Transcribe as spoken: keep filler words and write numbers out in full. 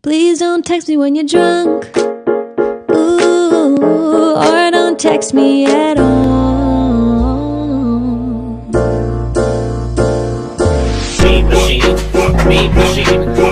Please don't text me when you're drunk. Ooh, or don't text me at all. Mean machine, mean machine.